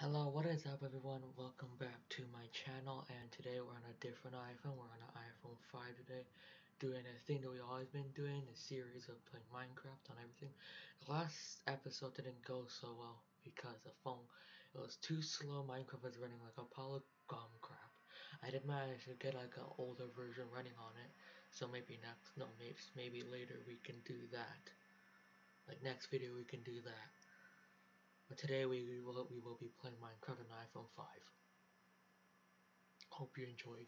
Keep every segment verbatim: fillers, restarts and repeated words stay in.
Hello, what is up everyone? Welcome back to my channel, and today we're on a different iPhone. We're on an iPhone five today, doing a thing that we always been doing, a series of playing Minecraft on everything. The last episode didn't go so well because the phone, it was too slow. Minecraft was running like a polygon crap. I did manage to get like an older version running on it, so maybe next, no, maybe, maybe later we can do that. Like next video we can do that. But today we will we will be playing Minecraft on iPhone five. Hope you enjoyed.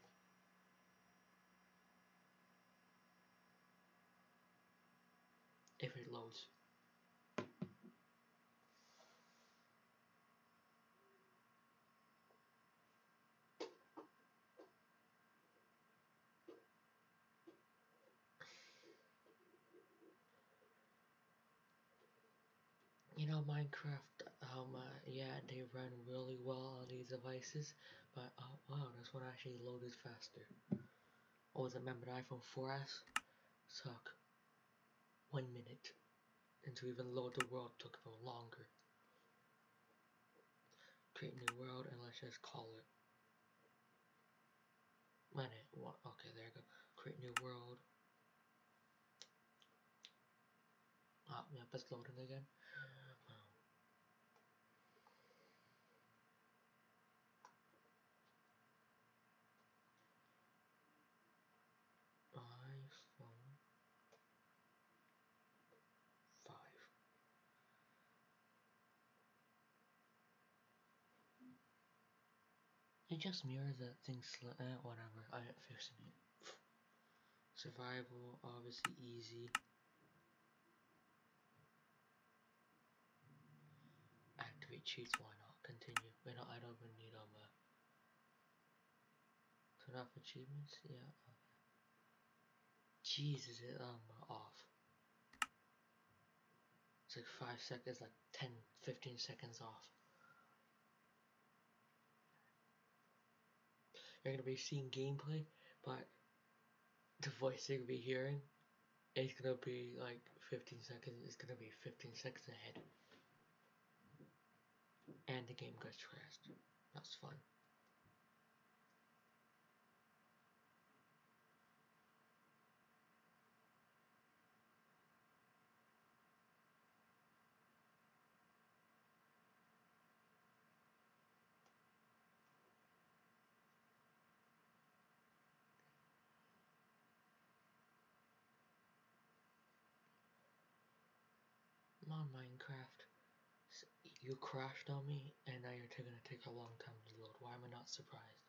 If it loads. You know, Minecraft, um, uh, yeah, they run really well on these devices, but oh wow, this one actually loaded faster. Oh, was it, remember the iPhone four S? Took one minute, and to even load the world took no longer. Create new world, and let's just call it. Minute, what? Okay, there you go. Create new world. Ah, yep, it's loading again. iPhone five. It just mirrors that thing, eh, whatever, I ain't fixing it. Survival, obviously easy. Activate cheats, why not? Continue. Wait, no, I don't even need um, uh, turn off achievements, yeah. Jeez, is it um, off? It's like five seconds, like ten, fifteen seconds off. You're gonna be seeing gameplay, but the voice you're gonna be hearing is gonna be like fifteen seconds, it's gonna be fifteen seconds ahead. And the game gets crashed. That's fun. Come on, Minecraft. You crashed on me, and now you're gonna take a long time to load. Why am I not surprised?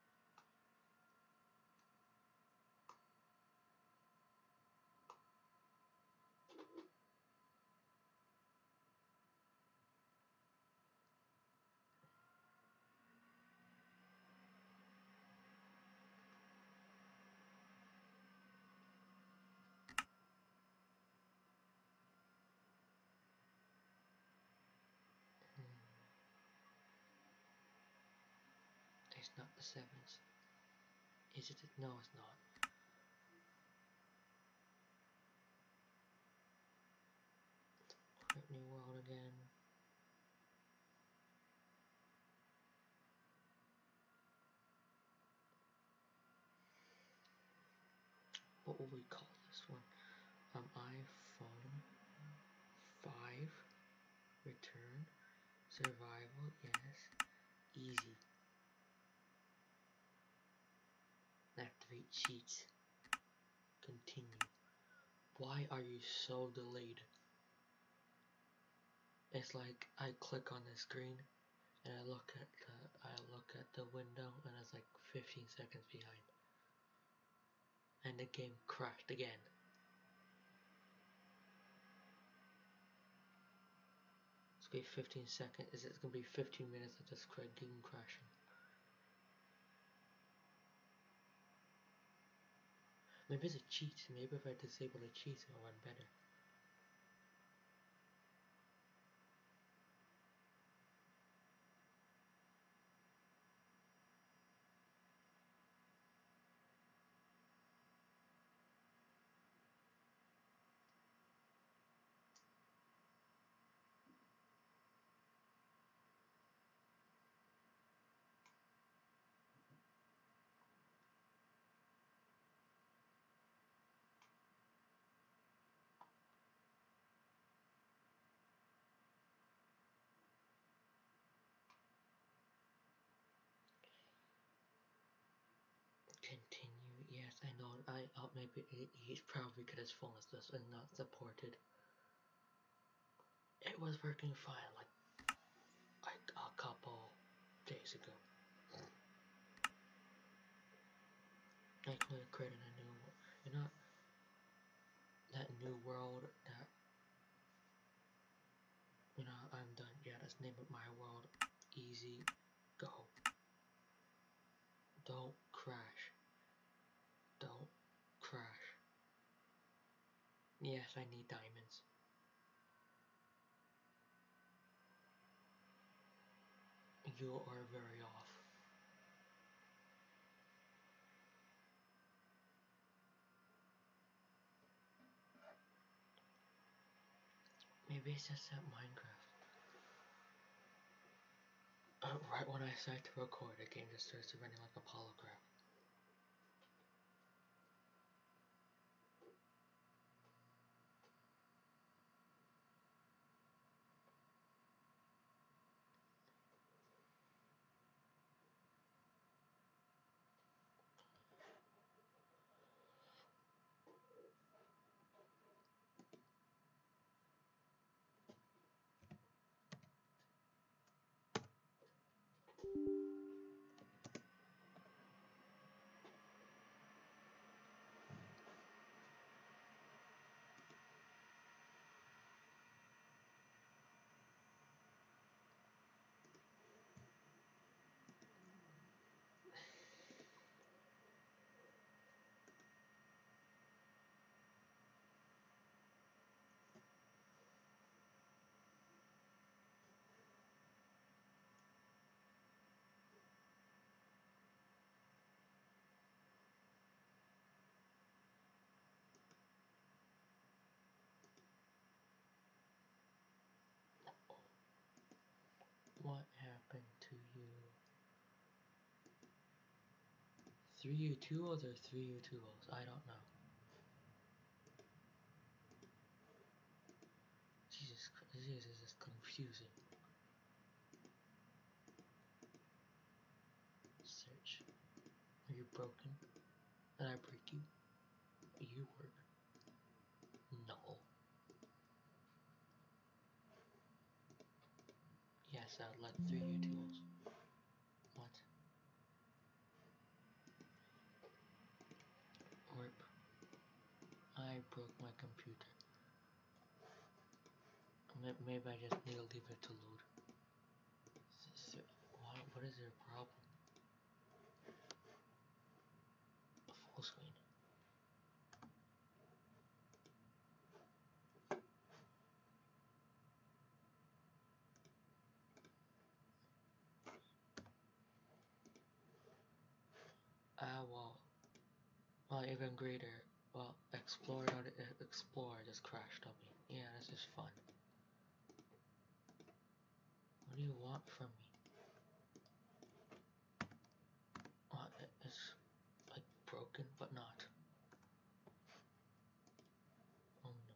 Hmm. It's not the sevens. Is it? No, it's not. Create new world again. What will we call this one? Um, iPhone five. Return. Survival, yes. Easy. Activate cheats. Continue. Why are you so delayed? It's like I click on the screen and I look at the I look at the window and it's like fifteen seconds behind. And the game crashed again. It's gonna be fifteen seconds. Is it gonna be fifteen minutes of this game crashing? Maybe it's a cheat. Maybe if I disable the cheats, it'll run better. I know I uh, maybe he, he's probably because his phone is this and not supported. It was working fine like like a couple days ago. I could have created a new, you know, that new world that, you know, I'm done. Yeah, let's name it my world. Easy, go. Don't crash. Don't crash. Yes, I need diamonds. You are very off. Maybe it's just that Minecraft. Uh, right when I start to record, the game just starts running like a holograph. What happened to you? Three U tools or three U tools? I don't know. Jesus, this is confusing. Search. Are you broken? Did I break you? You were. No. Yes, I'd like three U tools. What? Rip. I broke my computer. Maybe I just need to leave it to load. What, what is your problem? Full screen. Ah, well, well, even greater. Well, explore, not explore just crashed on me. Yeah, this is fun. What do you want from me? What? It's like broken, but not. Oh no.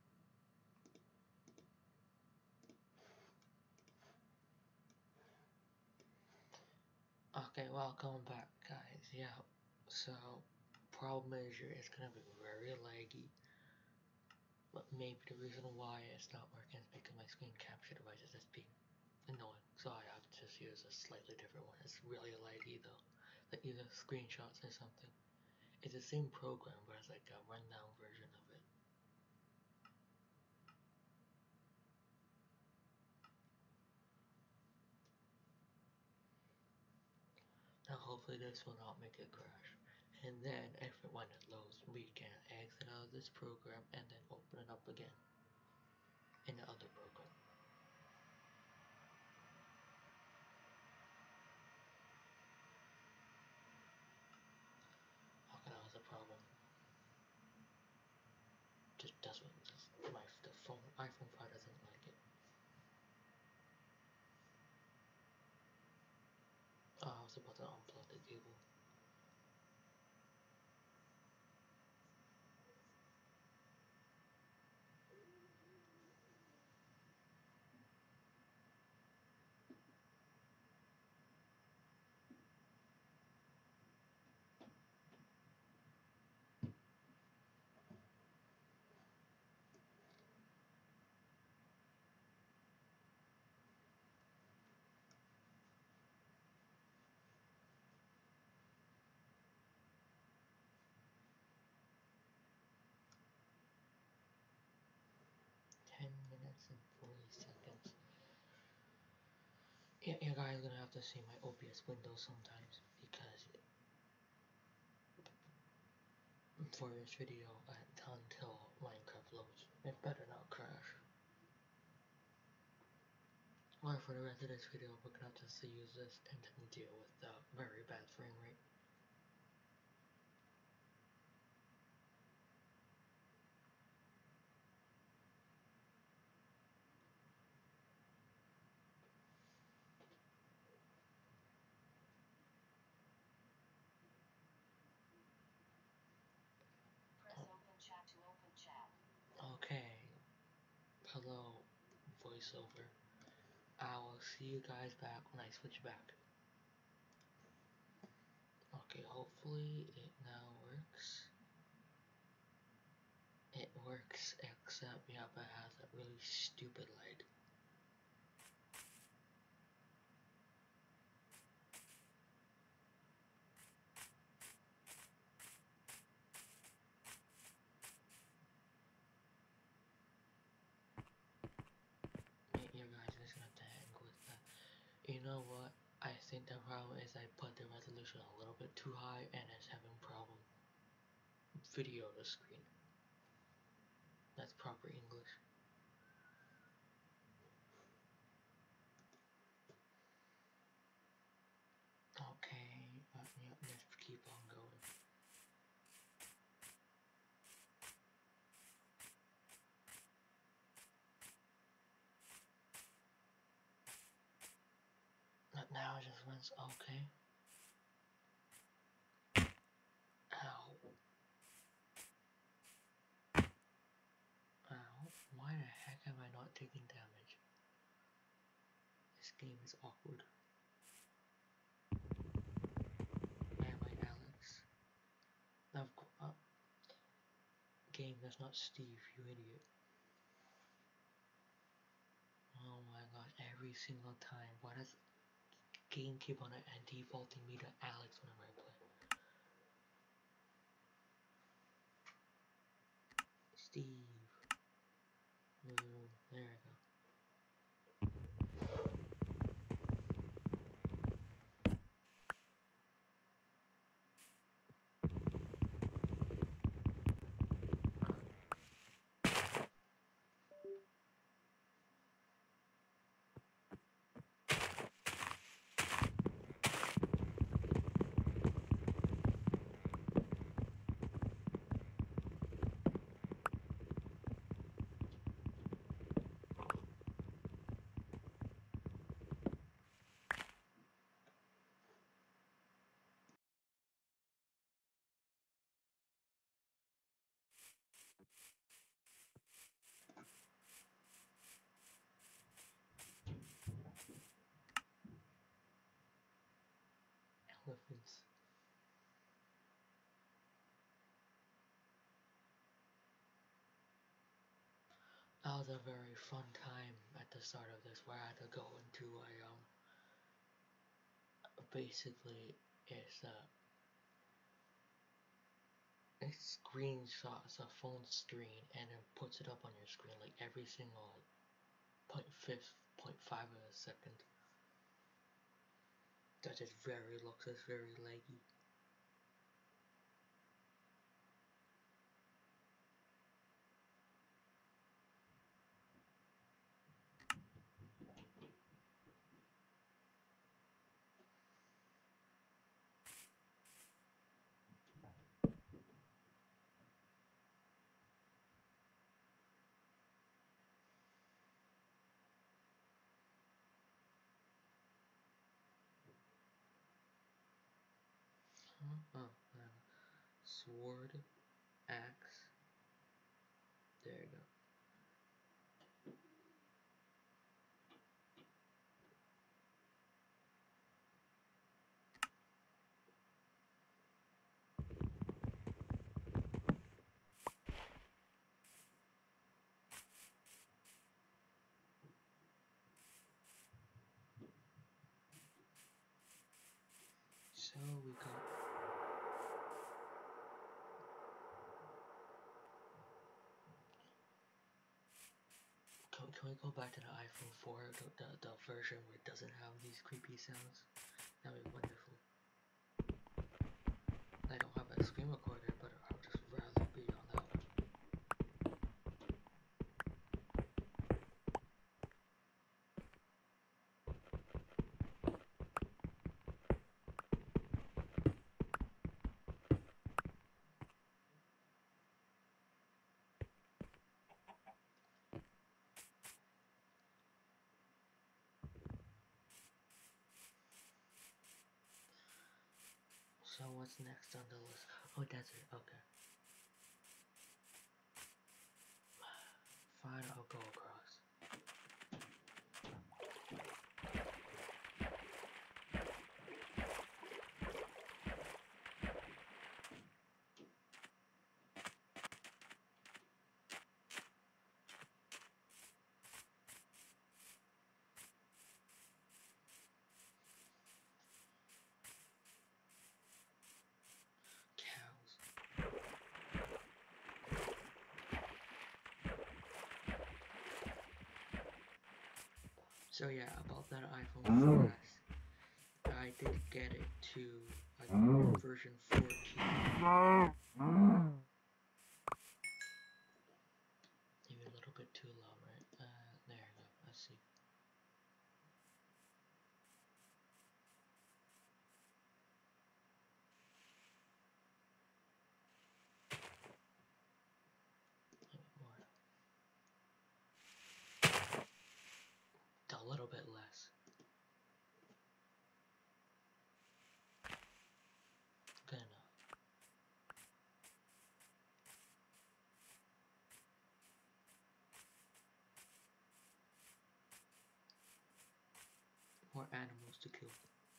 Okay, welcome back, guys. Yeah, so problem is it's gonna be very laggy. But maybe the reason why it's not working is because my screen capture device is just being annoying. So I have to just use a slightly different one. It's really laggy though. Like either screenshots or something. It's the same program, but it's like a rundown version of it. Now hopefully this will not make it crash. And then if it when it loads, we can exit out of this program and then open it up again in the other program. Okay, that was the problem. Just doesn't just my the phone iPhone five doesn't like it. Oh, I was about to unplug the cable. minutes and forty seconds. Yeah, you guys are gonna have to see my O B S window sometimes because for this video until Minecraft loads. It better not crash. Or for the rest of this video, we're gonna have to use this and then deal with the very bad frame rate. Okay. Hello, voiceover. I will see you guys back when I switch back. Okay, hopefully it now works. It works, except yeah, but it has a really stupid lag. You guys just gonna have to hang with that. You know what? I think the problem is I put the resolution a little bit too high and it's having problem video to screen. That's proper English. Okay, uh, yeah, let's keep on going. But now it just runs okay. Ow. Ow. Why the heck am I not taking damage? This game is awkward. Am I Alex? Of uh, game, that's not Steve, you idiot. Oh my god, every single time. Why does game keep on it and defaulting me to Alex whenever I play? Steve. Ooh, there we go. Elephants. That was a very fun time at the start of this where I had to go into a, um, basically, it's a, it screenshots a phone screen and it puts it up on your screen like every single like, point fifth, point five of a second. That just very looks as very laggy. Huh? Oh, uh, sword, axe. There you go. So we got we go back to the iPhone four, the, the, the version where it doesn't have these creepy sounds? That'd be wonderful. I don't have a screen recorder, but I would just rather be on that one. So what's next on the list? Oh, desert. Okay. Fine, I'll go across. Cows. So yeah, about that iPhone four S, I did get it to like version fourteen. Maybe a little bit too low, right? Uh, there you go. Let's see. A bit more. A little bit less. Good enough. More animals to kill.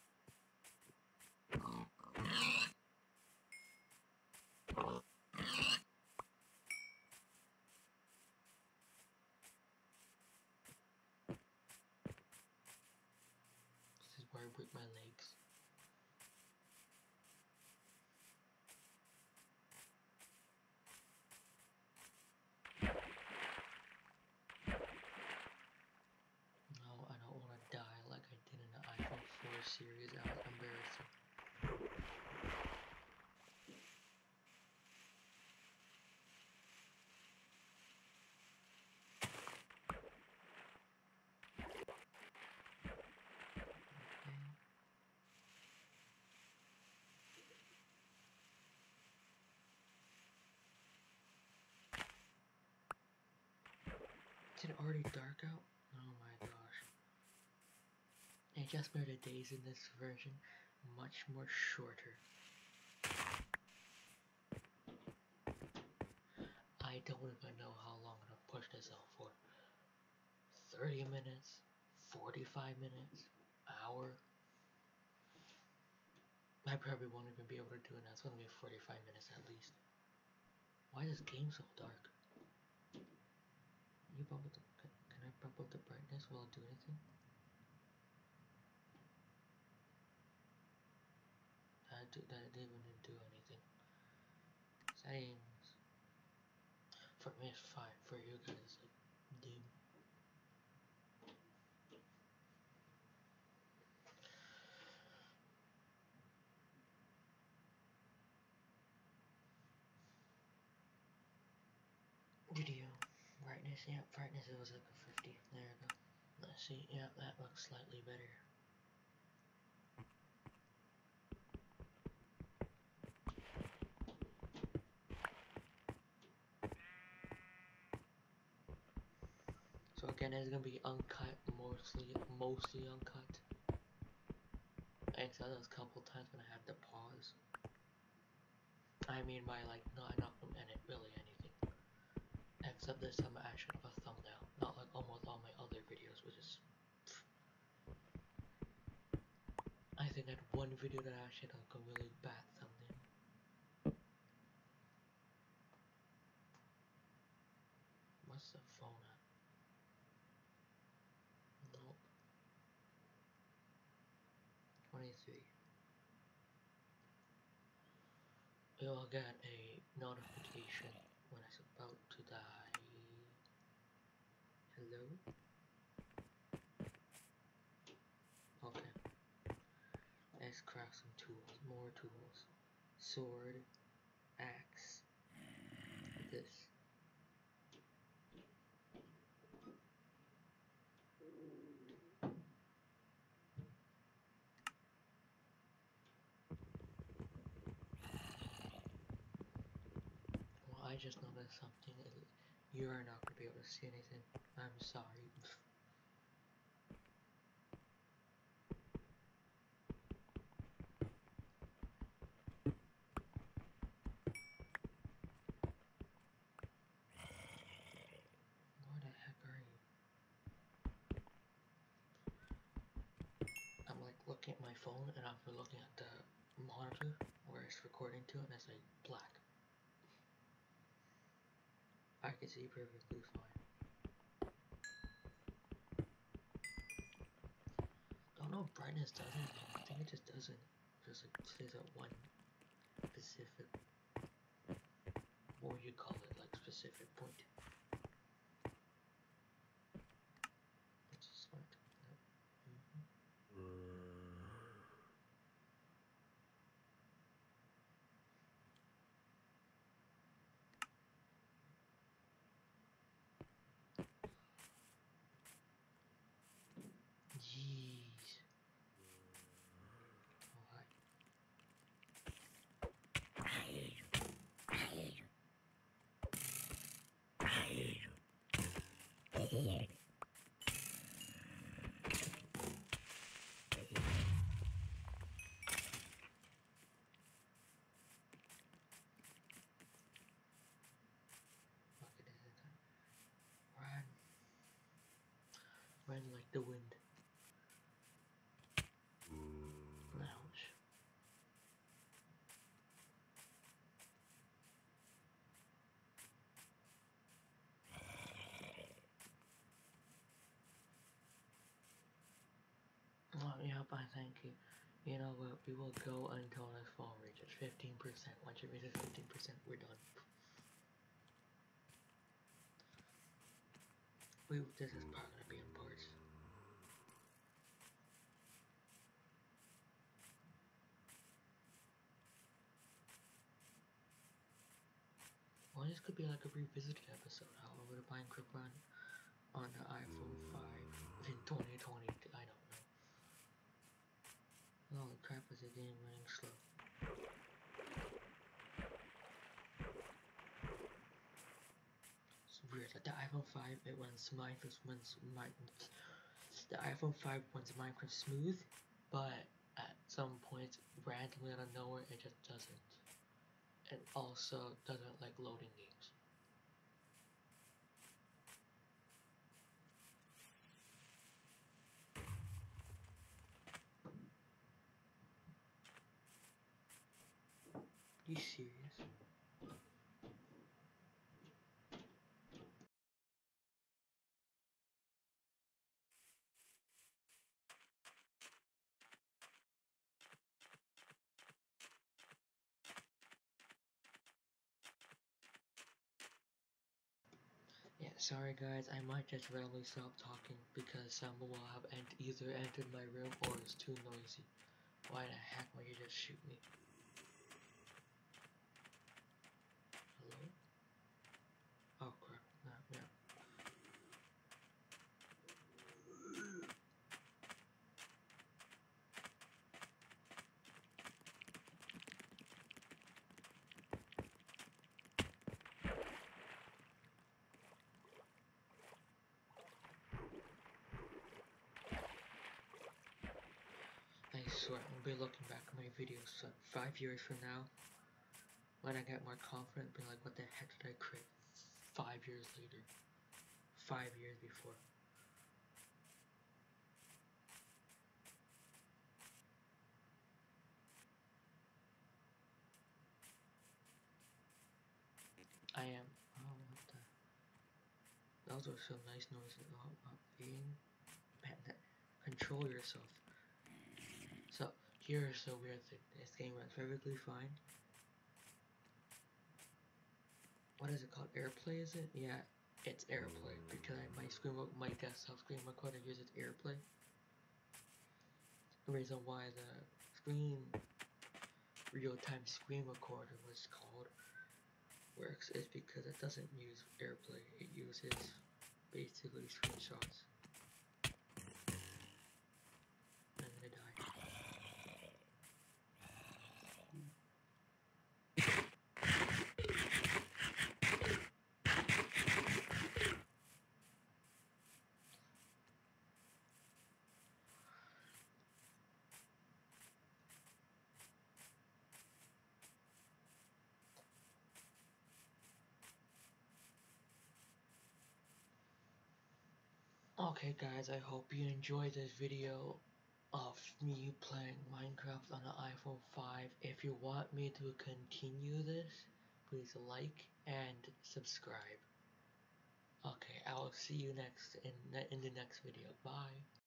This is where I break my legs. No, I don't want to die like I did in the iPhone four series. That was embarrassing. Is it already dark out? Oh my gosh. It just made the days in this version much more shorter. I don't even know how long I'm gonna push this out for. thirty minutes? forty-five minutes? Hour? I probably won't even be able to do it now. It's gonna be forty-five minutes at least. Why is this game so dark? You bump up the, can, can I bump up the brightness? Will it do anything? That, do, that didn't even do anything. Settings. For me it's fine. For you guys it's like dim. Video. Brightness, yeah, brightness it was like a fifty. There we go. Let's see, yeah, that looks slightly better. So again, it's gonna be uncut, mostly, mostly uncut. I said this a couple times when I had to pause. I mean by like, not not from edit, really anything. Except this time I actually have a thumbnail, not like almost all my other videos, which is. I think I had one video that actually had like a really bad thumbnail. What's the phone at? Nope. twenty-three. You'll get a notification when it's about to die. Hello? Okay. Let's craft some tools. More tools. Sword. Axe. This. Well, I just noticed something. You are not going to be able to see anything. I'm sorry. Where the heck are you? I'm like looking at my phone and I'm looking at the monitor where it's recording to and it's like black. I can see perfectly fine. Don't know if brightness does anything. I think it just doesn't. Just like stays at one specific, what would you call it, like specific point. It's smart. Yep. Mm-hmm. Jeez. Oh, hi. Look at this. Run. Run like the wind. Ouch. Well, yeah, I thank you. You know what? We will go until this phone reaches fifteen percent. Once it reaches fifteen percent, we're done. We, this is probably gonna be in parts. Well, this could be like a revisited episode. How would a Minecraft run on the iPhone five in twenty twenty? I don't know. Holy crap, is the game running slow? It's weird. Like the iPhone five, it runs Minecraft, runs Minecraft. The iPhone five runs Minecraft smooth, but at some points, randomly out of nowhere, it just doesn't. It also doesn't like loading games. You serious? Yeah, sorry guys, I might just randomly stop talking because someone will have ent either entered my room or it's too noisy. Why the heck would you just shoot me? Hello? Oh crap, no, no. I swear, I'll be looking back at my videos so five years from now, when I get more confident, be like, what the heck did I create five years later? Five years before. I am. Oh, what the? Those are some nice noises. Oh, I'm being. Man, that, control yourself. So, here's the weird thing. This game runs perfectly fine. What is it called? AirPlay, is it? Yeah. it's AirPlay because my screen, my desktop screen recorder uses AirPlay. The reason why the screen real-time screen recorder was called works is because it doesn't use AirPlay. It uses basically screenshots. I'm gonna die. Okay guys, I hope you enjoyed this video of me playing Minecraft on an iPhone five. If you want me to continue this, please like and subscribe. Okay, I will see you next in, in the next video. Bye.